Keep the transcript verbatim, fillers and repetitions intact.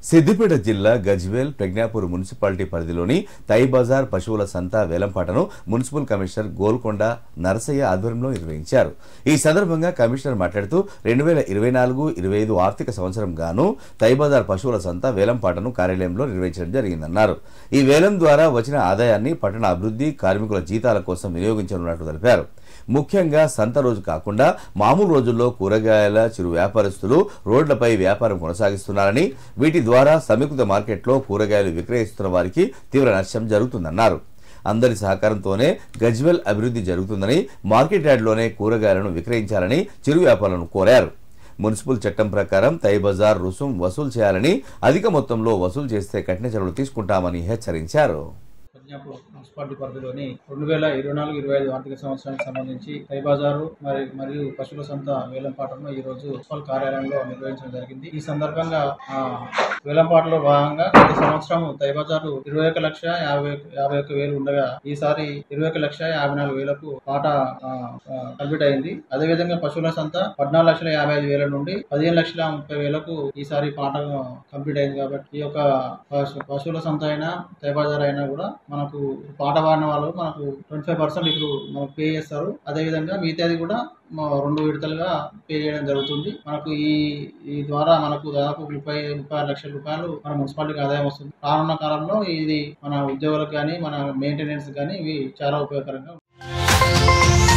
సిద్దిపేట జిల్లా గజ్వేల్ ప్రజ్ఞాపూర్ మున్సిపాలిటీ పరిధిలోని తై బజార్ పశువుల సంత వేలంపాటను మున్సిపల్ కమిషనర్ గోల్కొండ నరసయ్య ఆధ్వర్యంలో నిర్వహించారు. ఈ సందర్భంగా కమిషనర్ మాట్లాడుతూ రెండు వేల ఇరవై నాలుగు ఇరవై ఐదు ఆర్థిక సంవత్సరం గాను తై బజార్ పశువుల సంత వేలంపాటను కార్యాలయంలో నిర్వహించడం జరిగిందన్నారు. ఈ వేలం ద్వారా వచ్చిన ఆదాయాన్ని పట్టణ అభివృద్ధి, కార్మికుల జీతాల కోసం వినియోగించనున్నట్లు తెలిపారు. ముఖ్యంగా సంత రోజు కాకుండా మామూలు రోజుల్లో కూరగాయల చిరు వ్యాపారస్తులు రోడ్లపై వ్యాపారం కొనసాగిస్తున్నారని, వీటి ద్వారా సమీకృత మార్కెట్లో కూరగాయలు విక్రయిస్తున్న వారికి తీవ్ర నష్టం జరుగుతుందన్నారు. అందరి సహకారంతోనే గజ్వేల్ అభివృద్ధి జరుగుతుందని, మార్కెట్ యార్డ్లోనే కూరగాయలను విక్రయించాలని చిరు వ్యాపారులను కోరారు. మున్సిపల్ చట్టం ప్రకారం తై బజార్ రుసుం వసూలు చేయాలని, అధిక మొత్తంలో వసూలు చేస్తే కఠిన చర్యలు తీసుకుంటామని హెచ్చరించారు. ప్రజ్ఞాపూర్ మున్సిపాలిటీ పరిధిలోని రెండు వేల ఇరవై నాలుగు ఇరవై ఐదు ఆర్థిక సంవత్సరానికి సంబంధించి తై బజారు మరి మరియు పశువుల సంత వేలంపాటను ఈ రోజు మున్సిపల్ కార్యాలయంలో నిర్వహించడం జరిగింది. ఈ సందర్భంగా వేలంపాటలో భాగంగా గత సంవత్సరం తై బజారు ఇరవై ఒక లక్ష యాభై యాభై ఒక్క వేలు ఉండగా ఈసారి ఇరవై ఒక లక్ష యాభై నాలుగు వేలకు పాట కంప్లీట్ అయింది. అదేవిధంగా పశువుల సంత పద్నాలుగు లక్షల యాభై ఐదు వేల నుండి పదిహేను లక్షల ముప్పై వేలకు ఈసారి పాట కంప్లీట్ అయింది. కాబట్టి ఈ యొక్క పశువుల సంత అయినా తై బజార్ అయినా కూడా మనకు పాట పాడిన వాళ్ళు మనకు ట్వంటీ ఫైవ్ పర్సెంట్ ఇప్పుడు మనకు పే చేస్తారు. అదేవిధంగా మిగతాది కూడా రెండు విడతలుగా పే చేయడం జరుగుతుంది. మనకు ఈ ఈ ద్వారా మనకు దాదాపు ముప్పై ముప్పై ఆరు లక్షల రూపాయలు మన మున్సిపాలిటీకి ఆదాయం వస్తుంది. రానున్న కాలంలో ఇది మన ఉద్యోగులకు కానీ మన మెయింటెనెన్స్ కానీ ఇవి చాలా ఉపయోగకరంగా ఉంటాయి.